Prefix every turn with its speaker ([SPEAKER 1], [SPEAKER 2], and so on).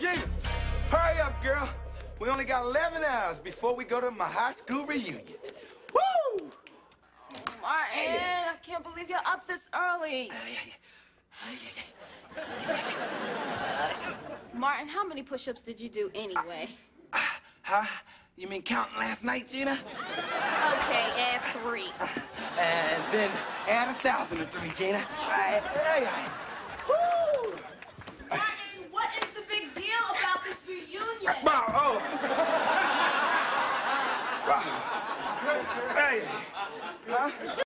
[SPEAKER 1] Gina, hurry up, girl. We only got 11 hours before we go to my high school reunion. Woo!
[SPEAKER 2] Martin, I can't believe you're up this early. Martin, how many push-ups did you do anyway?
[SPEAKER 1] Huh? You mean counting last night, Gina?
[SPEAKER 2] Okay, add 3.
[SPEAKER 1] And then add 1,003, Gina. Woo!
[SPEAKER 2] Martin, what is the big deal about this reunion?
[SPEAKER 1] Hey. Huh?